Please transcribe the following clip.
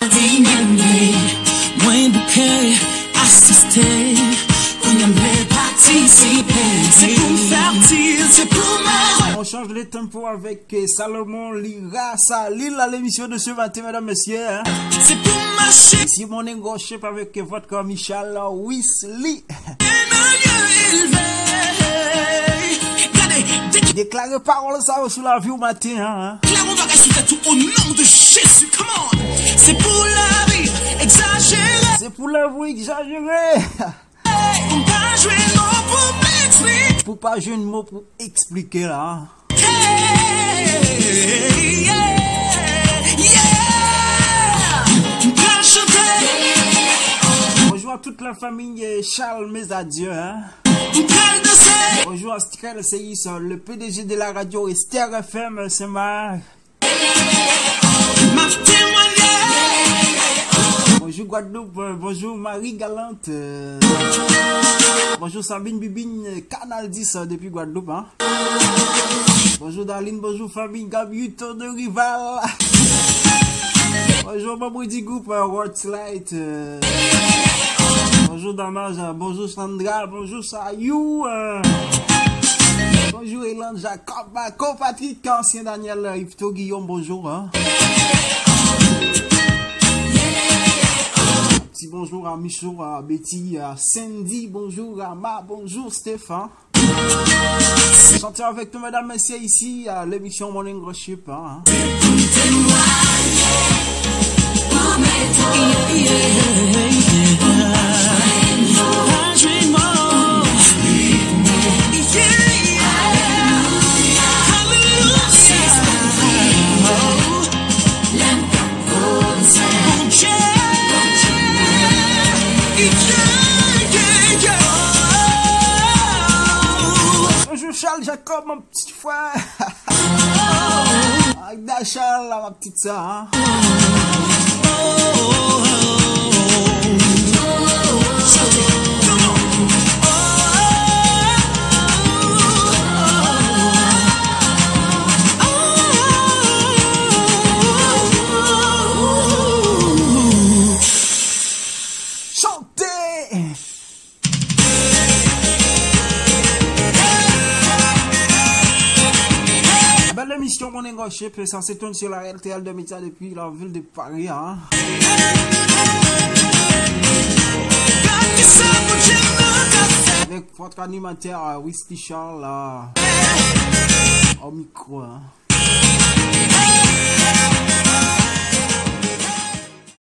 Moins bouquet, assister, on aimerait participer. C'est pour faire dire, c'est pour moi. On change les tempos avec Salomon Lira, Salil à l'émission de ce matin, mesdames, messieurs. Hein? C'est pour marcher. Ici, mon Worship avec votre Michel Weasley. Déclarez parole ça sous la vie au matin. Hein? Clairement, on va résulter tout au nom de Jésus. Come on. C'est pour la vie exagérée. C'est pour la vie exagérée. Pour pas jouer de mots pour m'expliquer. Pour pas jouer de mots pour expliquer là. Hein? Hey, yeah, yeah. Bonjour à toute la famille Charles, mes adieux. Hein? Bonjour à Stikel, c'est le PDG de la radio Esther FM, c'est Marc. Bonjour Guadeloupe, bonjour Marie Galante. Bonjour Sabine Bibine, Canal 10 depuis Guadeloupe. Hein? Bonjour Darline, bonjour famille Gabuto de Rival. Bonjour Babouidi Group, Worldslide. Bonjour Damage, bonjour Sandra, bonjour Sayou. Bonjour Elan Jacob, co-Patrick, ancien Daniel, Yveto Guillaume, bonjour. Hein? Petit bonjour à Michou, à Betty, à Sandy, bonjour à Ma, bonjour Stéphane. Chanteur avec nous, mesdames, messieurs, ici à l'émission Morning Worship. Hein? Bonjour Charles Jacob, mon petit frère. Agda Charles, ma petite sœur. Hein? L'émission Morning Worship est censée tourner sur la RTL de médias depuis la ville de Paris. Hein? Avec votre animateur Whisky Charles au micro. Hein?